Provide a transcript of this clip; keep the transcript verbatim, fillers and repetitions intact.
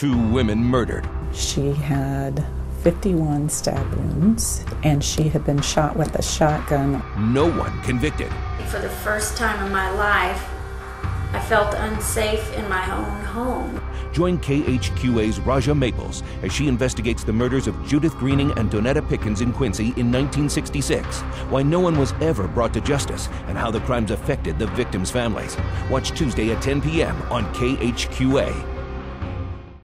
two women murdered. She had fifty-one stab wounds, and she had been shot with a shotgun. No one convicted. For the first time in my life, I felt unsafe in my own home. Join K H Q A's Raja Maples as she investigates the murders of Judith Greening and Donetta Pickens in Quincy in nineteen sixty-six, why no one was ever brought to justice, and how the crimes affected the victims' families. Watch Tuesday at ten p m on K H Q A.